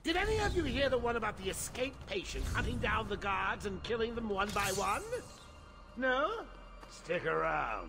Did any of you hear the one about the escaped patient hunting down the guards and killing them one by one? No? Stick around.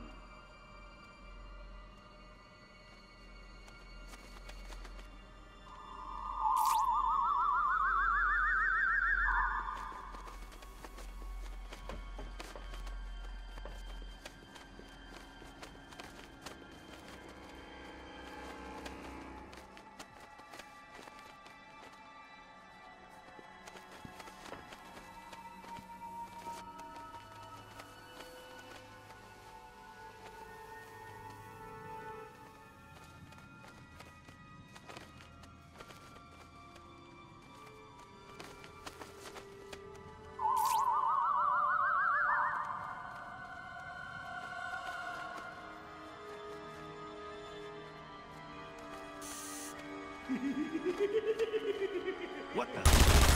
What the?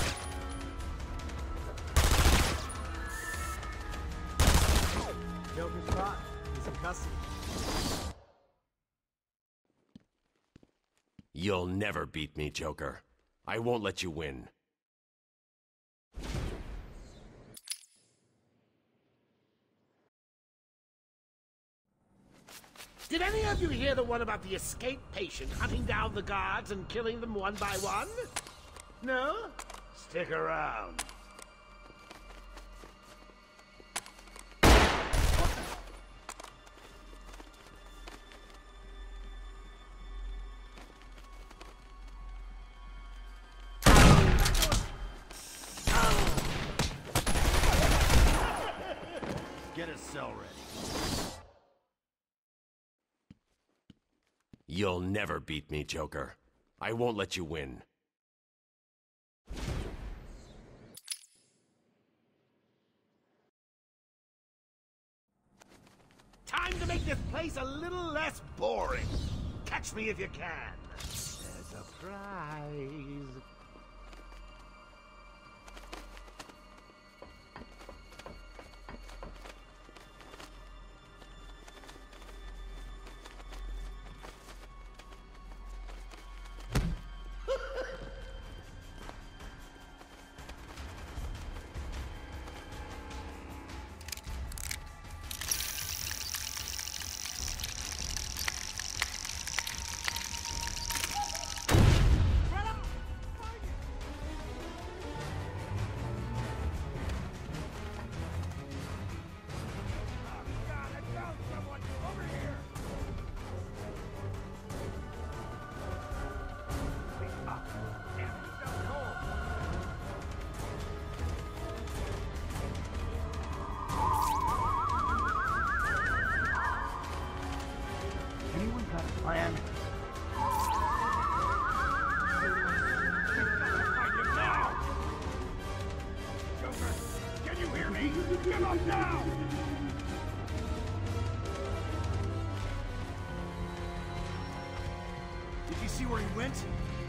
Joker's caught. He's in custody. You'll never beat me, Joker. I won't let you win. Did any of you hear the one about the escaped patient hunting down the guards and killing them one by one? No? Stick around. Get a cell ready. You'll never beat me, Joker. I won't let you win. Time to make this place a little less boring. Catch me if you can. There's a prize. Plan. Can you hear me? Give up now! Did you see where he went?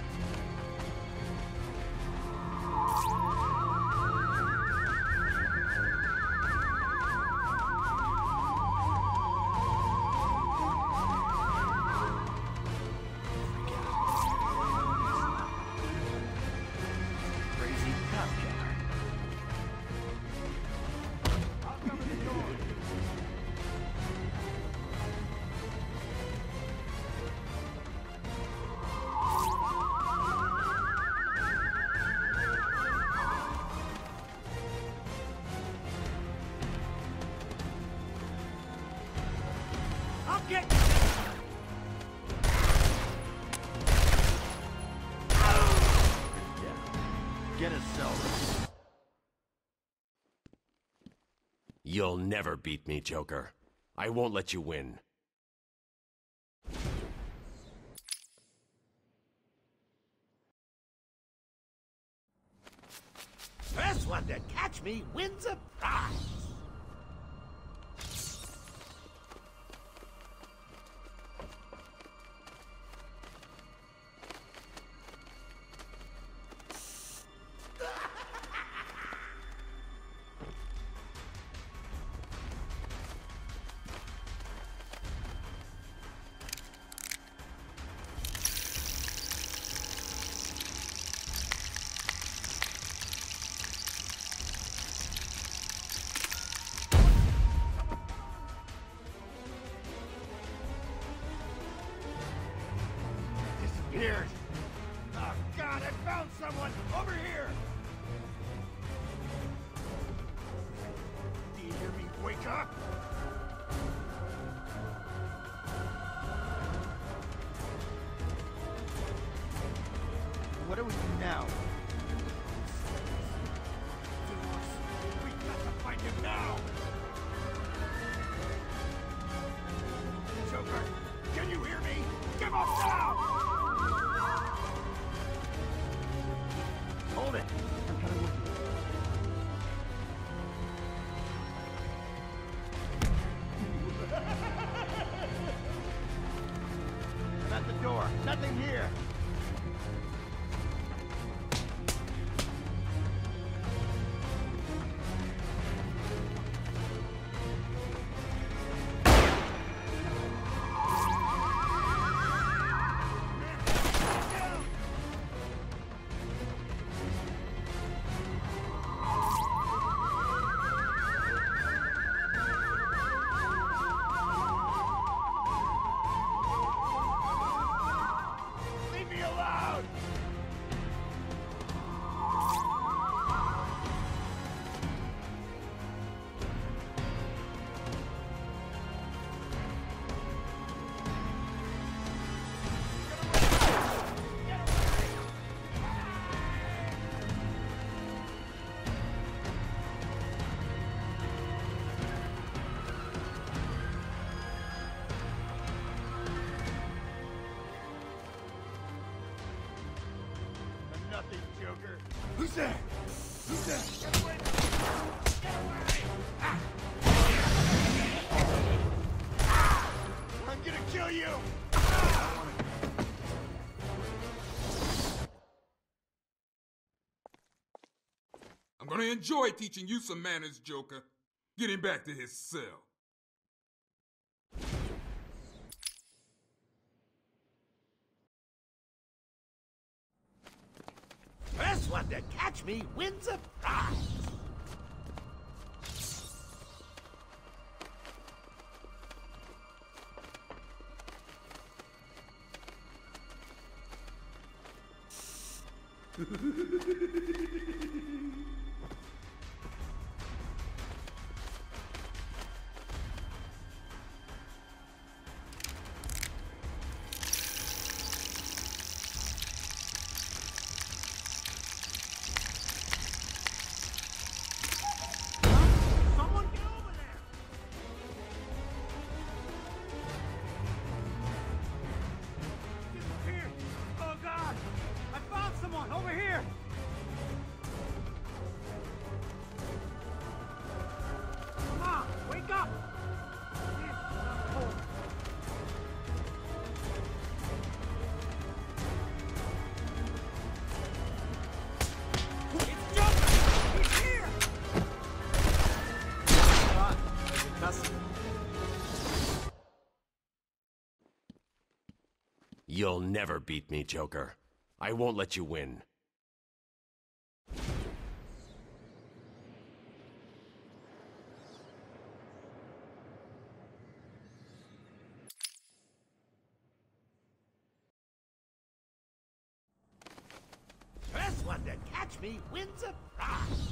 Get a cell ready. You'll never beat me, Joker. I won't let you win. First one to catch me wins a prize. disappeared. Oh, God, I found someone! Over here! Do you hear me? Wake up! What do we do now? We got to find him now! Joker, can you hear me? Give up now! Hold it! I'm coming with you. I'm at the door. Nothing here. Leave me alone! Nothing, Joker. Who's there? Who's there? Get away! Get away! I'm gonna kill you! I'm gonna enjoy teaching you some manners, Joker. Get him back to his cell. First one to catch me wins a prize! Someone get over there! Disappeared! Oh, God! I found someone over here! Come on, wake up! It's Joker! He's here! There's a customer. You'll never beat me, Joker. I won't let you win. First one to catch me wins a prize!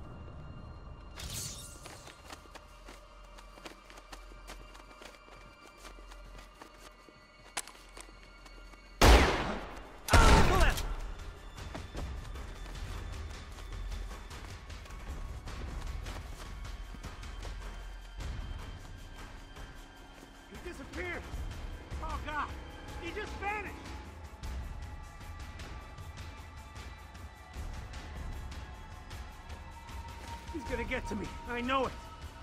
He disappeared! Oh, God! He just vanished! He's gonna get to me. I know it.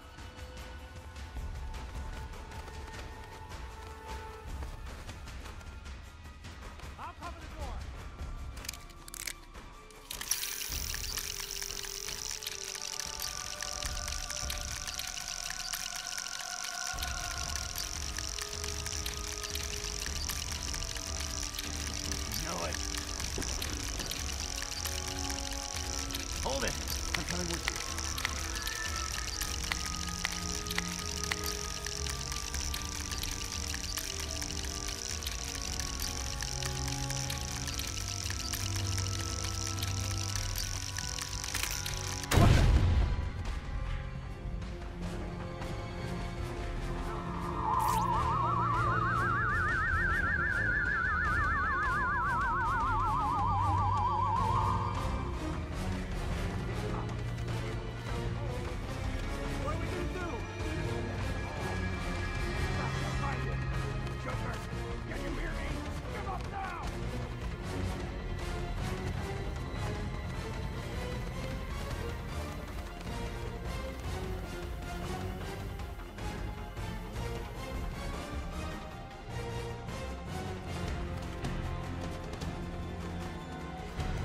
I'll cover the door. Know it. Hold it. I'm coming with you.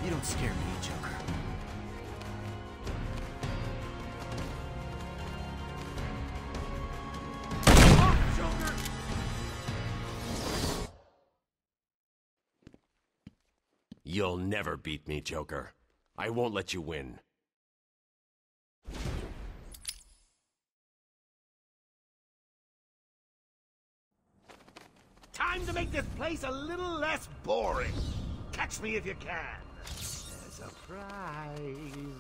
You don't scare me, Joker. You'll never beat me, Joker. I won't let you win. Time to make this place a little less boring. Catch me if you can. There's a prize.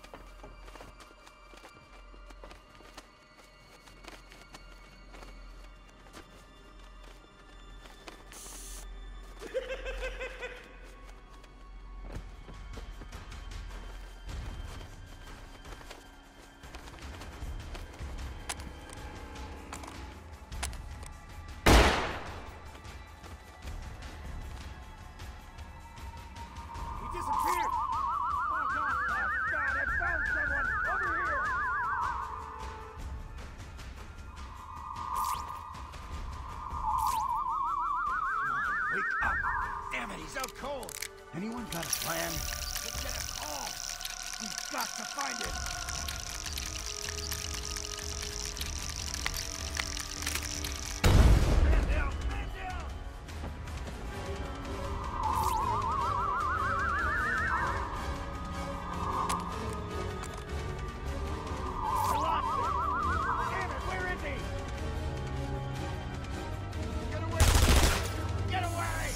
Disappeared! Oh God! Oh God! I found someone! Over here! Wake up! Damn it, he's out cold! Anyone got a plan? Let's get us all! We've got to find him! Man down! Man down! I lost him! Damn it, where is he? Get away! Get away!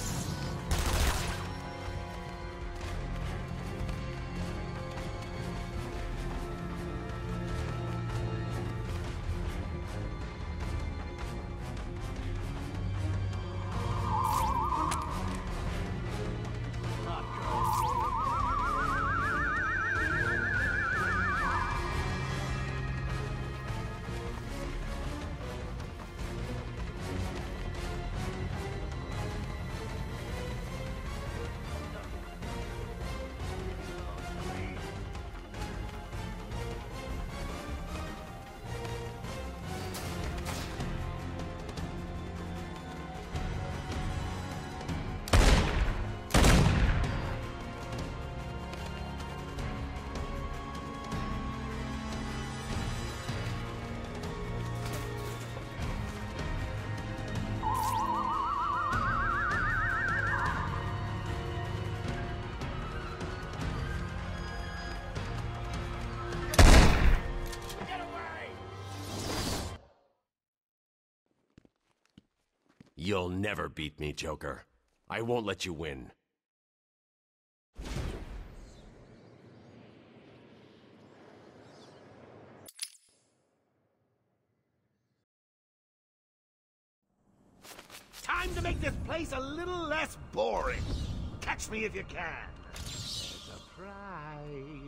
You'll never beat me, Joker. I won't let you win. Time to make this place a little less boring. Catch me if you can. There's a prize.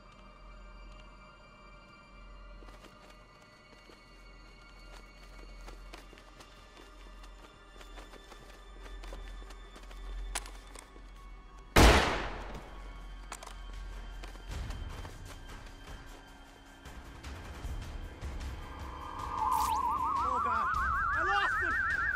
Oh God! I lost him!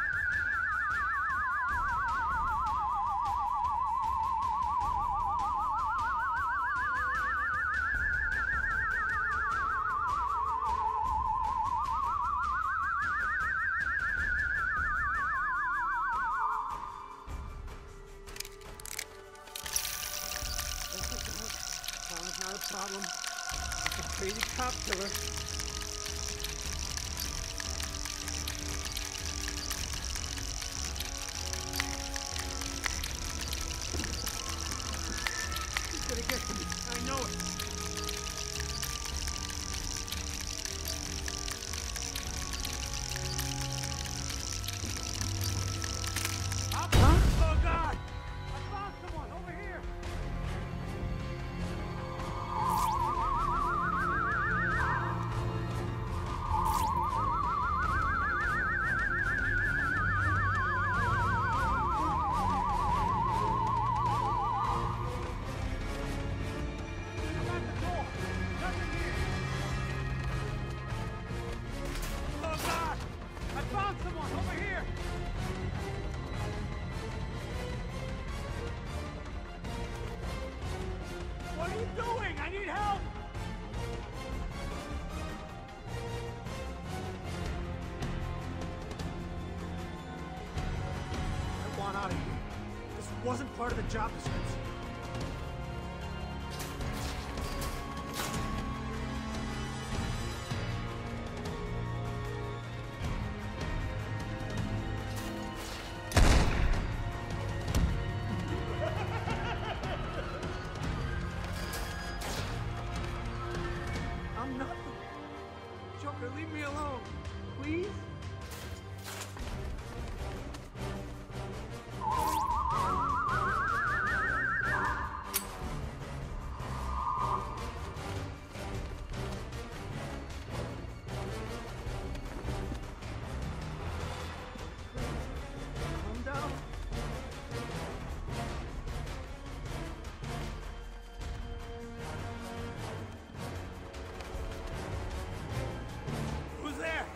Phone's not a problem. It's a crazy cop killer. He's gonna get to me. I know it. Huh? Oh God! I found someone over here. wasn't part of the job description. I'm nothing. Joker, leave me alone, please? Calm down. Who's there?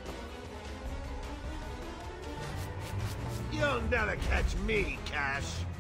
You'll never catch me, Cash.